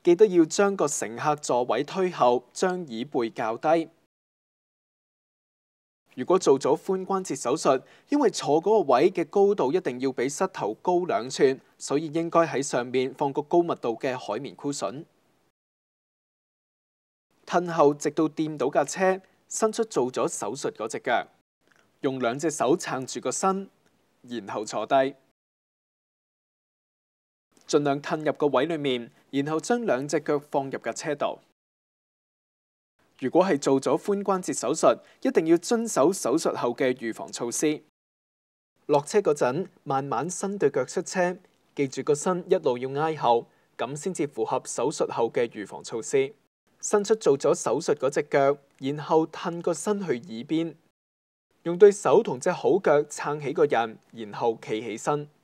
記得要將個乘客座位推後，將椅背較低。如果做咗髖關節手術，因為坐嗰個位嘅高度一定要比膝頭高2寸，所以應該喺上面放個高密度嘅海綿箍筍。褪後直到掂到架車，伸出做咗手術嗰隻腳，用2隻手撐住個身，然後坐低，盡量褪入個位裏面，然後將2隻腳放入架車度。如果係做咗髖關節手術，一定要遵守手術後嘅預防措施。落車嗰陣，慢慢伸對腳出車，記住個身一路要挨後，咁先至符合手術後嘅預防措施。伸出做咗手術嗰隻腳，然後褪個身去耳邊，用對手同隻好腳撐起個人，然後企起身。